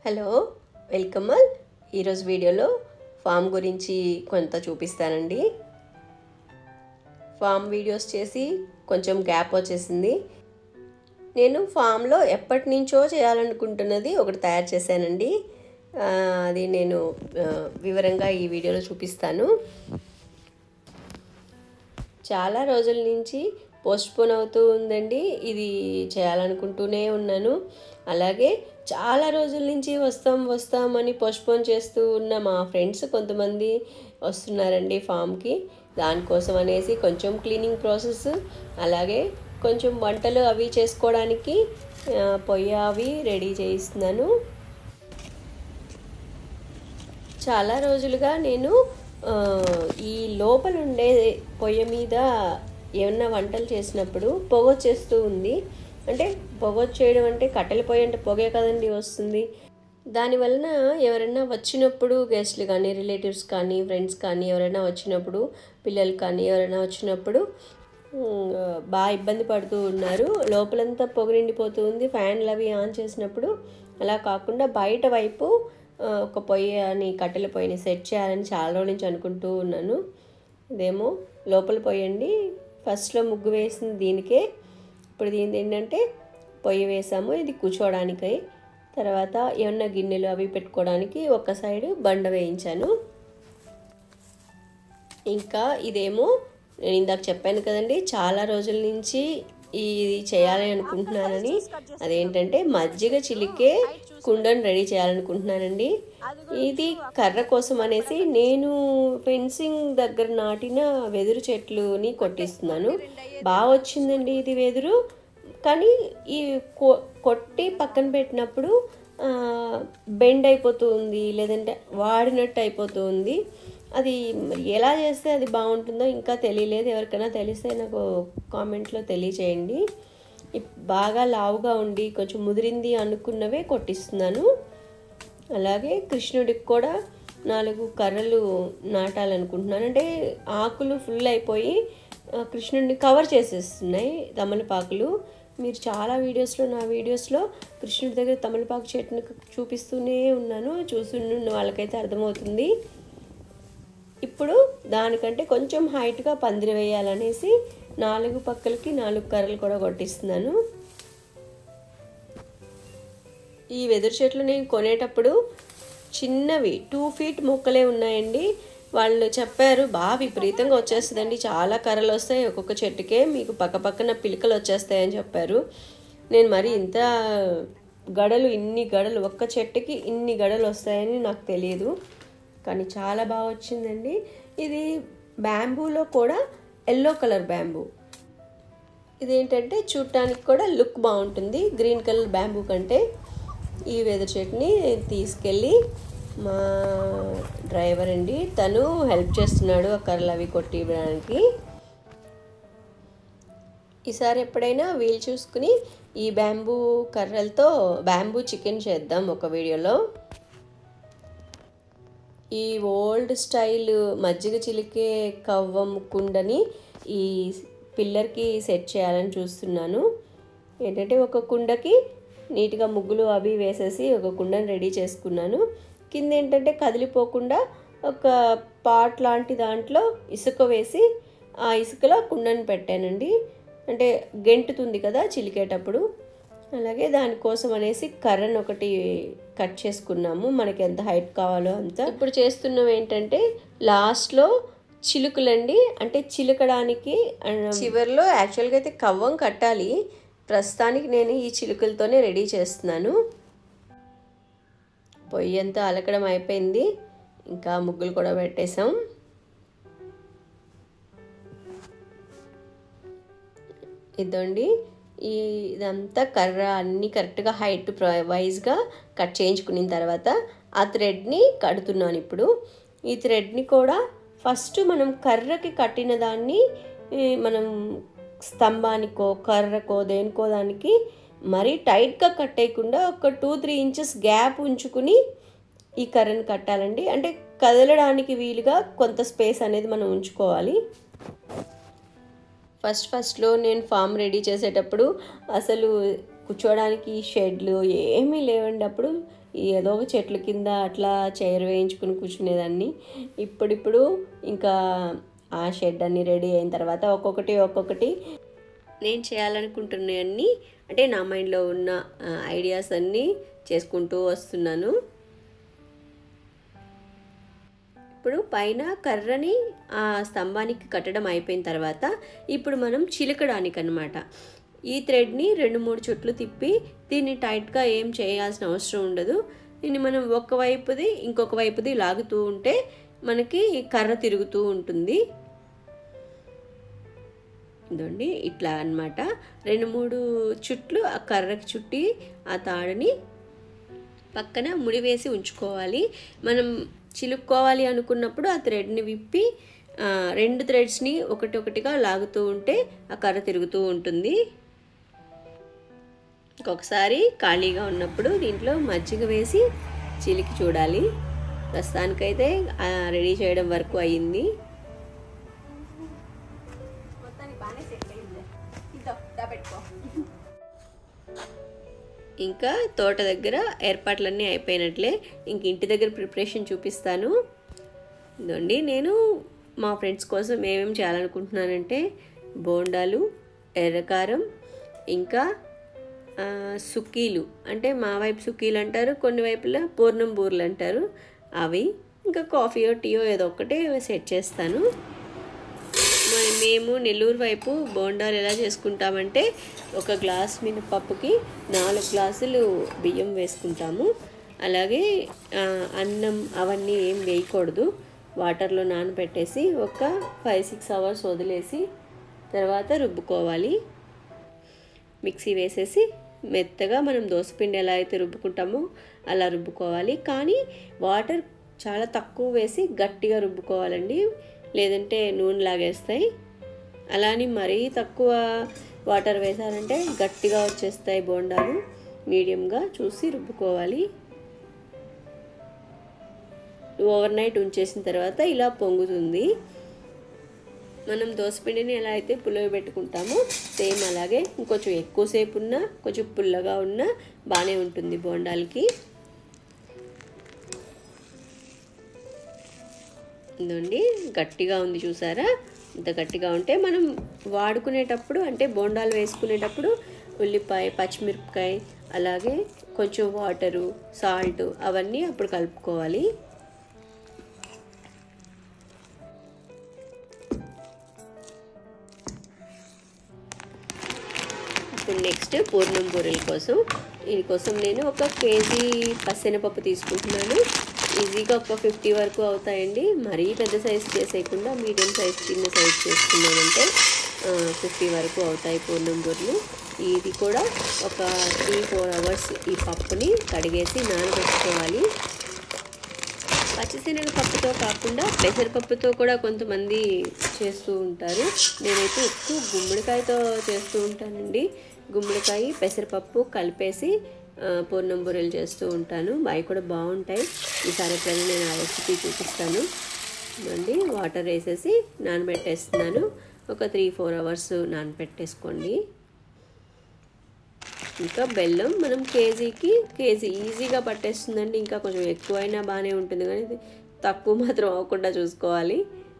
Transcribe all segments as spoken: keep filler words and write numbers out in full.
Hello welcome all. ఈరోజు వీడియోలో form గురించి కొంత చూపిస్తానండి. ఫామ్ వీడియోస్ చేసి కొంచెం గ్యాప్ వచ్చేసింది. నేను ఫామ్లో ఎప్పటి నుంచో చేయాలనుకుంటున్నది ఒకటి తయారు చేశానండి. అది నేను వివరంగా ఈ వీడియోలో చూపిస్తాను. చాలా రోజుల నుంచి పోస్ట్పోన్ అవుతూ ఉందండి. ఇది చేయాలనుకుంటూనే ఉన్నాను. అలాగే చాలా రోజుల నుంచి వస్తాం వస్తామని పోస్ట్పోన్ చేస్తూ ఉన్న మా ఫ్రెండ్స్ కొంతమంది వస్తున్నారండి ఫామ్కి. దానికోసం అనేసి కొంచెం క్లీనింగ్ ప్రాసెస్, అలాగే కొంచెం వంటలు అవి చేసుకోవడానికి పొయ్యి అవి రెడీ చేయిస్తున్నాను. చాలా రోజులుగా నేను ఈ లోపల ఉండే పొయ్యి మీద ఏమన్నా వంటలు చేసినప్పుడు పొగ వచ్చేస్తూ ఉంది. అంటే పొగ వచ్చేయడం అంటే కట్టెల పొయ్యి అంటే పొగే కదండి వస్తుంది. దానివలన ఎవరైనా వచ్చినప్పుడు గెస్ట్లు కానీ, రిలేటివ్స్ కానీ, ఫ్రెండ్స్ కానీ ఎవరైనా వచ్చినప్పుడు, పిల్లలు కానీ ఎవరైనా వచ్చినప్పుడు బాగా ఇబ్బంది పడుతూ ఉన్నారు. లోపలంతా పొగ నిండిపోతూ ఉంది. ఫ్యాన్లు అవి ఆన్ చేసినప్పుడు అలా కాకుండా బయట వైపు ఒక పొయ్యి అని కట్టెల పొయ్యిని సెట్ చేయాలని చాలా రోజుల నుంచి అనుకుంటూ ఉన్నాను. ఇదేమో లోపల పొయ్యి అండి. ఫస్ట్లో ముగ్గు వేసింది దీనికే. ఇప్పుడు దీని ఏంటంటే పొయ్యి వేసాము, ఇది కూర్చోవడానికై. తర్వాత ఏమన్నా గిన్నెలు అవి పెట్టుకోవడానికి ఒక సైడు బండ వేయించాను. ఇంకా ఇదేమో నేను ఇందాక చెప్పాను కదండి, చాలా రోజుల నుంచి ఇది చేయాలి అనుకుంటున్నానని. అదేంటంటే మజ్జిగ చిలికే కుండను రెడీ చేయాలనుకుంటున్నానండి. ఇది కర్ర కోసం అనేసి నేను ఫెన్సింగ్ దగ్గర నాటిన వెదురు చెట్లుని కొట్టిస్తున్నాను. బాగా వచ్చిందండి ఇది వెదురు. కానీ ఈ కొట్టి పక్కన పెట్టినప్పుడు బెండ్ అయిపోతూ ఉంది, లేదంటే వాడినట్టు అయిపోతూ ఉంది. అది ఎలా చేస్తే అది బాగుంటుందో ఇంకా తెలియలేదు. ఎవరికైనా తెలిస్తే నాకు కామెంట్లో తెలియచేయండి. బాగా లావుగా ఉండి కొంచెం ముదిరింది అనుకున్నవే కొట్టిస్తున్నాను. అలాగే కృష్ణుడికి కూడా నాలుగు కర్రలు నాటాలనుకుంటున్నాను. అంటే ఆకులు ఫుల్ అయిపోయి కృష్ణుడిని కవర్ చేసేస్తున్నాయి తమలపాకులు. మీరు చాలా వీడియోస్లో నా వీడియోస్లో కృష్ణుడి దగ్గర తమలపాకు చెట్టుని చూపిస్తూనే ఉన్నాను. చూస్తున్న వాళ్ళకైతే అర్థమవుతుంది. ఇప్పుడు దానికంటే కొంచెం హైట్గా పందిరి వేయాలనేసి నాలుగు పక్కలకి నాలుగు కర్రలు కూడా కొట్టిస్తున్నాను. ఈ వెదురు చెట్లు నేను కొనేటప్పుడు చిన్నవి టూ ఫీట్ మొక్కలే ఉన్నాయండి. వాళ్ళు చెప్పారు బాగా విపరీతంగా వచ్చేస్తుందండి, చాలా కర్రలు వస్తాయి ఒక్కొక్క చెట్టుకే, మీకు పక్క పక్కన పిలకలు వచ్చేస్తాయని చెప్పారు. నేను మరి ఇంత గడలు ఇన్ని గడలు ఒక్క చెట్టుకి ఇన్ని గడలు వస్తాయని నాకు తెలియదు. కానీ చాలా బాగా వచ్చిందండి. ఇది బ్యాంబూలో కూడా ఎల్లో కలర్ బ్యాంబూ. ఇదేంటంటే చూడటానికి కూడా లుక్ బాగుంటుంది గ్రీన్ కలర్ బ్యాంబూ కంటే. ఈ వెదురు చెట్టుని తీసుకెళ్ళి మా డ్రైవర్ అండి, తను హెల్ప్ చేస్తున్నాడు ఆ కర్రలు అవి కొట్టి ఇవ్వడానికి. ఈసారి ఎప్పుడైనా వీలు చూసుకుని ఈ బ్యాంబూ కర్రలతో బ్యాంబూ చికెన్ చేద్దాం ఒక వీడియోలో. ఈ ఓల్డ్ స్టైల్ మజ్జిగ చిలికే కవ్వం కుండని ఈ పిల్లర్కి సెట్ చేయాలని చూస్తున్నాను. ఏంటంటే ఒక కుండకి నీట్గా ముగ్గులు అవి వేసేసి ఒక కుండని రెడీ చేసుకున్నాను. కింద ఏంటంటే కదిలిపోకుండా ఒక పాట్ లాంటి దాంట్లో ఇసుక వేసి ఆ ఇసుకలో కుండని పెట్టానండి. అంటే గెంటుతుంది కదా చిలికేటప్పుడు. అలాగే దానికోసం అనేసి కర్రను ఒకటి కట్ చేసుకున్నాము, మనకి ఎంత హైట్ కావాలో అంత. ఇప్పుడు చేస్తున్నాం ఏంటంటే లాస్ట్లో చిలుకలండి, అంటే చిలుకడానికి చివరిలో యాక్చువల్గా అయితే కవ్వం కట్టాలి. ప్రస్తుతానికి నేను ఈ చిలుకలతోనే రెడీ చేస్తున్నాను. పొయ్యి అంతా అలకడం అయిపోయింది, ఇంకా ముగ్గులు కూడా పెట్టేసాం. ఇదండి ఈ ఇదంతా కర్ర అన్నీ కరెక్ట్గా హైట్ వైజ్గా కట్ చేయించుకున్న తర్వాత ఆ థ్రెడ్ని కడుతున్నాను. ఇప్పుడు ఈ థ్రెడ్ని కూడా ఫస్ట్ మనం కర్రకి కట్టిన దాన్ని మనం స్తంభానికో కర్రకో దేనికో దానికి మరీ టైట్గా కట్టేయకుండా ఒక టూ త్రీ ఇంచెస్ గ్యాప్ ఉంచుకుని ఈ కర్రను కట్టాలండి. అంటే కదలడానికి వీలుగా కొంత స్పేస్ అనేది మనం ఉంచుకోవాలి. ఫస్ట్ ఫస్ట్లో నేను ఫామ్ రెడీ చేసేటప్పుడు అసలు కూర్చోడానికి షెడ్లు ఏమీ లేవండి. అప్పుడు ఏదో ఒక చెట్ల కింద అట్లా చైర్ వేయించుకుని కూర్చునేదాన్ని. ఇప్పుడిప్పుడు ఇంకా ఆ షెడ్ అన్నీ రెడీ అయిన తర్వాత ఒక్కొక్కటి ఒక్కొక్కటి నేను చేయాలనుకుంటున్నవన్నీ అంటే నా మైండ్లో ఉన్న ఐడియాస్ అన్నీ చేసుకుంటూ వస్తున్నాను. ఇప్పుడు పైన కర్రని ఆ స్తంభానికి కట్టడం అయిపోయిన తర్వాత ఇప్పుడు మనం చిలకడానికి అన్నమాట ఈ థ్రెడ్ని రెండు మూడు చుట్లు తిప్పి దీన్ని టైట్గా ఏం చేయాల్సిన అవసరం ఉండదు. దీన్ని మనం ఒక వైపుది ఇంకొక వైపుది లాగుతూ ఉంటే మనకి కర్ర తిరుగుతూ ఉంటుంది. ఇదండి ఇట్లా అన్నమాట. రెండు మూడు చుట్లు ఆ కర్రకి చుట్టి ఆ తాడుని పక్కన ముడివేసి ఉంచుకోవాలి. మనం చిలుక్కోవాలి అనుకున్నప్పుడు ఆ థ్రెడ్ని విప్పి రెండు థ్రెడ్స్ని ఒకటి ఒకటిగా లాగుతూ ఉంటే ఆ కర్ర తిరుగుతూ ఉంటుంది. ఇంకొకసారి ఖాళీగా ఉన్నప్పుడు దీంట్లో మజ్జిగ వేసి చిలికి చూడాలి. ప్రస్తుతానికైతే రెడీ చేయడం వరకు అయ్యింది. ఇంకా తోట దగ్గర ఏర్పాట్లన్నీ అయిపోయినట్లే. ఇంక ఇంటి దగ్గర ప్రిపరేషన్ చూపిస్తాను. ఇదండి నేను మా ఫ్రెండ్స్ కోసం ఏమేమి చేయాలనుకుంటున్నానంటే బోండాలు, ఎర్రకారం, ఇంకా సుక్కీలు అంటే మా వైపు సుక్కీలు అంటారు, కొన్ని వైపులా పూర్ణం బూర్లు అంటారు అవి, ఇంకా కాఫీయో టీయో ఏదో ఒకటి సెట్ చేస్తాను. మేము నెల్లూరు వైపు బోండాలు ఎలా చేసుకుంటామంటే ఒక గ్లాస్ మినపప్పుకి నాలుగు గ్లాసులు బియ్యం వేసుకుంటాము. అలాగే అన్నం అవన్నీ ఏం వేయకూడదు. వాటర్లో నానబెట్టేసి ఒక ఫైవ్ సిక్స్ అవర్స్ వదిలేసి తర్వాత రుబ్బుకోవాలి. మిక్సీ వేసేసి మెత్తగా మనం దోసపిండి ఎలా అయితే రుబ్బుకుంటామో అలా రుబ్బుకోవాలి. కానీ వాటర్ చాలా తక్కువ వేసి గట్టిగా రుబ్బుకోవాలండి, లేదంటే నూనె లాగేస్తాయి. అలాని మరీ తక్కువ వాటర్ వేసారంటే గట్టిగా వచ్చేస్తాయి బోండాలు. మీడియంగా చూసి రుబ్బుకోవాలి. ఓవర్ నైట్ ఉంచేసిన తర్వాత ఇలా పొంగుతుంది. మనం దోసపిండిని ఎలా అయితే పుల్లగా పెట్టుకుంటామో సేమ్ అలాగే ఇంకొంచెం ఎక్కువసేపు ఉన్నా కొంచెం పుల్లగా ఉన్నా బాగానే ఉంటుంది బోండాలకి. ఇదండి గట్టిగా ఉంది చూసారా, ఇంత గట్టిగా ఉంటే మనం వాడుకునేటప్పుడు అంటే బోండాలు వేసుకునేటప్పుడు ఉల్లిపాయ, పచ్చిమిరపకాయ, అలాగే కొంచెం వాటరు, సాల్ట్ అవన్నీ అప్పుడు కలుపుకోవాలి. ఇప్పుడు నెక్స్ట్ పూర్ణం బూరెల కోసం దీనికోసం నేను ఒక కేజీ పచ్చెనపప్పు తీసుకుంటున్నాను. ఈజీగా ఒక ఫిఫ్టీ వరకు అవుతాయండి. మరీ పెద్ద సైజు చేసేయకుండా మీడియం సైజ్ చిన్న సైజ్ చేసుకున్నామంటే ఫిఫ్టీ వరకు అవుతాయి పూర్ణం బూరెలు. ఇది కూడా ఒక త్రీ ఫోర్ అవర్స్ ఈ పప్పుని కడిగేసి నానబెట్టుకోవాలి. పచ్చిశనగపప్పుతో కాకుండా పెసరపప్పుతో కూడా కొంతమంది చేస్తూ ఉంటారు. నేనైతే ఎక్కువ గుమ్మడికాయతో చేస్తూ ఉంటానండి. గుమ్మడికాయ పెసరపప్పు కలిపేసి పూర్ణం బూరెలు చేస్తూ ఉంటాను. అవి కూడా బాగుంటాయి. ఈసారి ఎప్పుడైనా నేను ఆ రెసిపీ చూపిస్తాను. అండి వాటర్ వేసేసి నానబెట్టేస్తున్నాను. ఒక త్రీ ఫోర్ అవర్స్ నానబెట్టేసుకోండి. ఇంకా బెల్లం మనం కేజీకి కేజీ ఈజీగా పట్టేస్తుందండి. ఇంకా కొంచెం ఎక్కువైనా బాగానే ఉంటుంది, కానీ తక్కువ మాత్రం అవ్వకుండా చూసుకోవాలి.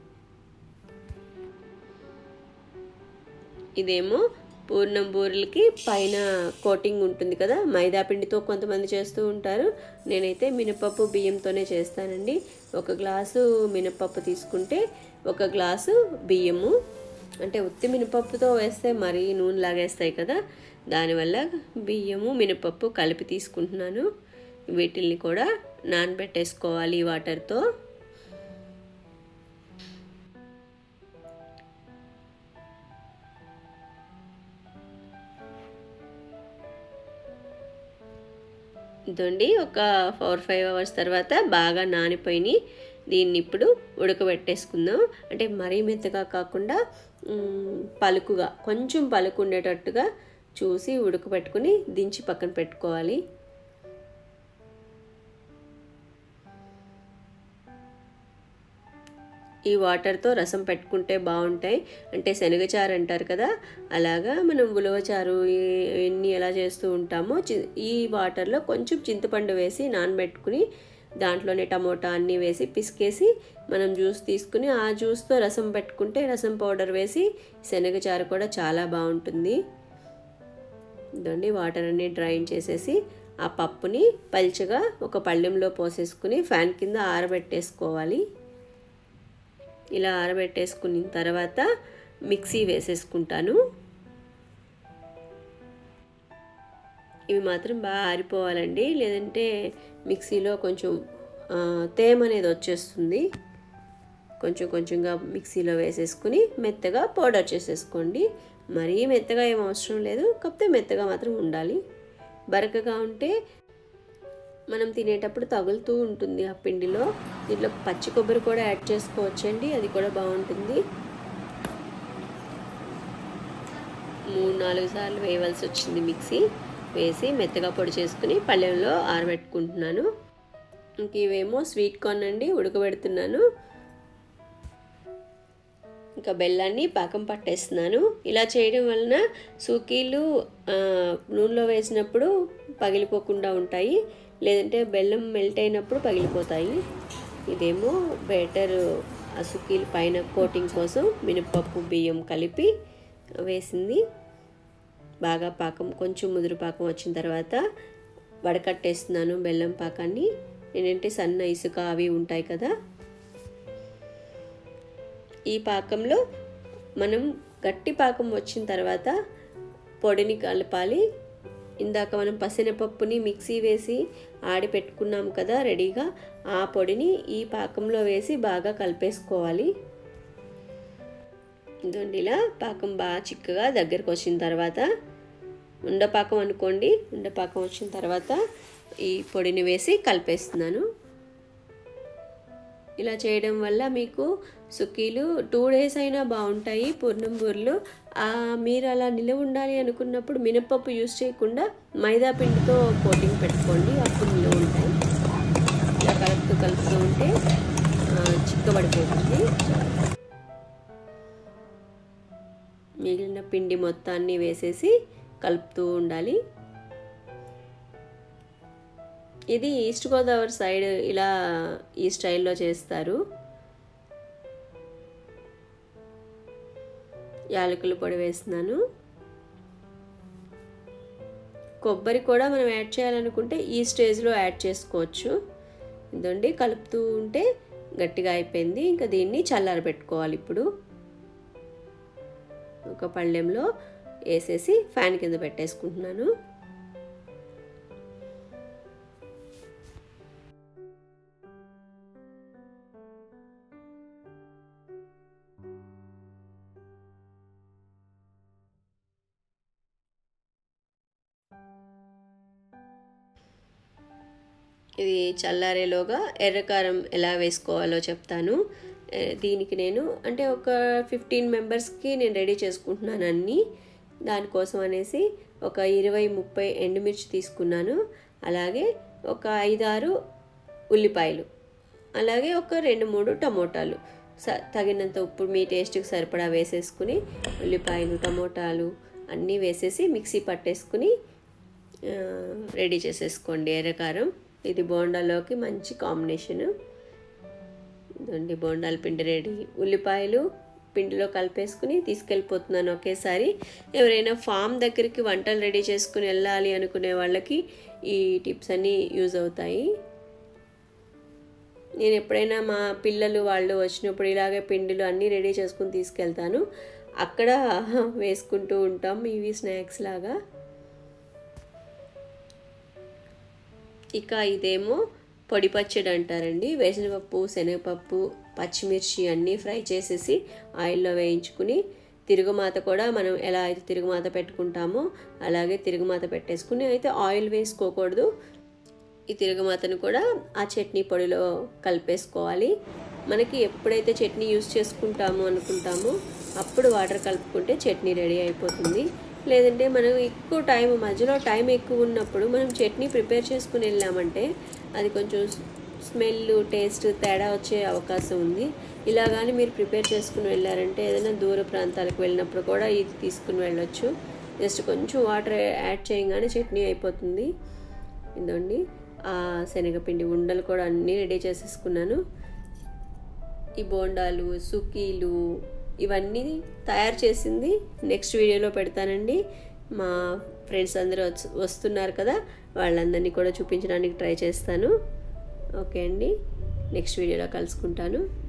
ఇదేమో పూర్ణం బూరెలకి పైన కోటింగ్ ఉంటుంది కదా, మైదా పిండితో కొంతమంది చేస్తూ ఉంటారు. నేనైతే మినపప్పు బియ్యంతోనే చేస్తానండి. ఒక గ్లాసు మినపప్పు తీసుకుంటే ఒక గ్లాసు బియ్యము, అంటే ఉత్తి మినపప్పుతో వేస్తే మరీ నూనె లాగేస్తాయి కదా, దానివల్ల బియ్యము మినపప్పు కలిపి తీసుకుంటున్నాను. వీటిల్ని కూడా నానబెట్టేసుకోవాలి వాటర్తో. ఇదండి ఒక ఫోర్ ఫైవ్ అవర్స్ తర్వాత బాగా నానిపోయి దీన్ని ఇప్పుడు ఉడకబెట్టేసుకుందాం. అంటే మరీ మెత్తగా కాకుండా పలుకుగా, కొంచెం పలుకు ఉండేటట్టుగా చూసి ఉడకబెట్టుకుని దించి పక్కన పెట్టుకోవాలి. ఈ వాటర్తో రసం పెట్టుకుంటే బాగుంటాయి. అంటే శనగచారు అంటారు కదా, అలాగా మనం ఉలవచారు ఇవన్నీ ఎలా చేస్తూ ఉంటామో ఈ వాటర్లో కొంచెం చింతపండు వేసి నానబెట్టుకుని దాంట్లోనే టమోటా అన్నీ వేసి పిసికేసి మనం జ్యూస్ తీసుకుని ఆ జ్యూస్తో రసం పెట్టుకుంటే రసం పౌడర్ వేసి శనగచారు కూడా చాలా బాగుంటుంది. ఇదండి వాటర్ అన్నీ డ్రైన్ చేసేసి ఆ పప్పుని పల్చగా ఒక పళ్ళెంలో పోసేసుకుని ఫ్యాన్ కింద ఆరబెట్టేసుకోవాలి. ఇలా ఆరబెట్టేసుకున్న తర్వాత మిక్సీ వేసేసుకుంటాను. ఇవి మాత్రం బాగా ఆరిపోవాలండి, లేదంటే మిక్సీలో కొంచెం తేమ అనేది వచ్చేస్తుంది. కొంచెం కొంచెంగా మిక్సీలో వేసేసుకుని మెత్తగా పౌడర్ చేసేసుకోండి. మరీ మెత్తగా ఏం అవసరం లేదు, కాకపోతే మెత్తగా మాత్రం ఉండాలి. బరకగా ఉంటే మనం తినేటప్పుడు తగులుతూ ఉంటుంది ఆ పిండిలో. దీంట్లో పచ్చి కొబ్బరి కూడా యాడ్ చేసుకోవచ్చండి, అది కూడా బాగుంటుంది. మూడు నాలుగు సార్లు వేయవలసి వచ్చింది మిక్సీ. వేసి మెత్తగా పొడి చేసుకుని పళ్ళెంలో ఆరబెట్టుకుంటున్నాను. ఇంక ఇవేమో స్వీట్ కార్న్ అండి, ఉడకబెడుతున్నాను. ఇంకా బెల్లాన్ని పాకం పట్టేస్తున్నాను. ఇలా చేయడం వలన సూకీలు నూనెలో వేసినప్పుడు పగిలిపోకుండా ఉంటాయి, లేదంటే బెల్లం మెల్ట్ అయినప్పుడు పగిలిపోతాయి. ఇదేమో బెటర్ ఆ సూకీలు పైన కోటింగ్ కోసం మినపప్పు బియ్యం కలిపి వేసింది. బాగా పాకం కొంచెం ముదురు పాకం వచ్చిన తర్వాత వడకట్టేస్తున్నాను బెల్లం పాకాన్ని. ఏంటంటే సన్న ఇసుక అవి ఉంటాయి కదా, ఈ పాకంలో మనం గట్టి పాకం వచ్చిన తర్వాత పొడిని కలపాలి. ఇందాక మనం పసెనపప్పుని మిక్సీ వేసి ఆడి పెట్టుకున్నాం కదా రెడీగా, ఆ పొడిని ఈ పాకంలో వేసి బాగా కలిపేసుకోవాలి. ఇదండి ఇలా పాకం బాగా చిక్కగా దగ్గరకు వచ్చిన తర్వాత ఉండపాకం అనుకోండి, ఉండపాకం వచ్చిన తర్వాత ఈ పొడిని వేసి కలిపేస్తున్నాను. ఇలా చేయడం వల్ల మీకు సుకీలు టూ డేస్ అయినా బాగుంటాయి. పూర్ణం బూరెలు మీరు అలా నిలవ ఉండాలి అనుకున్నప్పుడు మినపప్పు యూస్ చేయకుండా మైదా పిండితో కోటింగ్ పెట్టుకోండి, అప్పుడు నిలవ ఉంటాయి. ఇలా కలుపుతూ కలుపుతూ ఉంటే చిక్కబడిపోతుంది. మిగిలిన పిండి మొత్తాన్ని వేసేసి కలుపుతూ ఉండాలి. ఇది ఈస్ట్ గోదావరి సైడ్ ఇలా ఈ స్టైల్లో చేస్తారు. యాలకుల పొడి వేస్తున్నాను. కొబ్బరి కూడా మనం యాడ్ చేయాలనుకుంటే ఈ స్టేజ్లో యాడ్ చేసుకోవచ్చు. ఇదండి కలుపుతూ ఉంటే గట్టిగా అయిపోయింది. ఇంకా దీన్ని చల్లారబెట్టుకోవాలి. ఇప్పుడు ఒక పళ్ళెంలో వేసేసి ఫ్యాన్ కింద పెట్టేసుకుంటున్నాను. ఇది చల్లారేలోగా ఎర్రకారం ఎలా వేసుకోవాలో చెప్తాను. దీనికి నేను అంటే ఒక ఫిఫ్టీన్ మెంబర్స్కి నేను రెడీ చేసుకుంటున్నాను అన్నీ. దానికోసం అనేసి ఒక ఇరవై ముప్పై ఎండుమిర్చి తీసుకున్నాను. అలాగే ఒక ఐదారు ఉల్లిపాయలు, అలాగే ఒక రెండు మూడు టమోటాలు, స తగినంత ఉప్పు మీ టేస్ట్కి సరిపడా వేసేసుకుని ఉల్లిపాయలు టమోటాలు అన్నీ వేసేసి మిక్సీ పట్టేసుకుని రెడీ చేసేసుకోండి ఎర్రకారం. ఇది బోండాలోకి మంచి కాంబినేషను. ఇదండి బోండాల పిండి రెడీ. ఉల్లిపాయలు పిండిలో కలిపేసుకుని తీసుకెళ్ళిపోతున్నాను ఒకేసారి. ఎవరైనా ఫామ్ దగ్గరికి వంటలు రెడీ చేసుకుని వెళ్ళాలి అనుకునే వాళ్ళకి ఈ టిప్స్ అన్నీ యూజ్ అవుతాయి. నేను ఎప్పుడైనా మా పిల్లలు వాళ్ళు వచ్చినప్పుడు ఇలాగే పిండిలు అన్నీ రెడీ చేసుకుని తీసుకెళ్తాను. అక్కడ వేసుకుంటూ ఉంటాం ఇవి స్నాక్స్ లాగా. ఇక ఇదేమో పొడి పచ్చడి అంటారండి. వేసినపప్పు శనగపప్పు పచ్చిమిర్చి అన్నీ ఫ్రై చేసేసి ఆయిల్లో వేయించుకుని తిరుగుమాత కూడా మనం ఎలా అయితే తిరుగుమాత పెట్టుకుంటామో అలాగే తిరుగుమాత పెట్టేసుకుని, అయితే ఆయిల్ వేసుకోకూడదు. ఈ తిరుగుమాతను కూడా ఆ చట్నీ పొడిలో కలిపేసుకోవాలి. మనకి ఎప్పుడైతే చట్నీ యూస్ చేసుకుంటామో అనుకుంటామో అప్పుడు వాటర్ కలుపుకుంటే చట్నీ రెడీ అయిపోతుంది. లేదంటే మనం ఎక్కువ టైం మధ్యలో టైం ఎక్కువ ఉన్నప్పుడు మనం చట్నీ ప్రిపేర్ చేసుకుని వెళ్ళామంటే అది కొంచెం స్మెల్ టేస్ట్ తేడా వచ్చే అవకాశం ఉంది. ఇలా కానీ మీరు ప్రిపేర్ చేసుకుని వెళ్ళారంటే ఏదైనా దూర ప్రాంతాలకు వెళ్ళినప్పుడు కూడా ఇది తీసుకుని వెళ్ళొచ్చు. జస్ట్ కొంచెం వాటర్ యాడ్ చేయగానే చట్నీ అయిపోతుంది. ఇదండి ఆ శనగపిండి ఉండలు కూడా అన్నీ రెడీ చేసేసుకున్నాను. ఈ బోండాలు సుకీలు ఇవన్నీ తయారు చేసింది నెక్స్ట్ వీడియోలో పెడతానండి. మా ఫ్రెండ్స్ అందరూ వస్తున్నారు కదా, వాళ్ళందరినీ కూడా చూపించడానికి ట్రై చేస్తాను. ఓకే అండి, నెక్స్ట్ వీడియోలో కలుసుకుంటాను.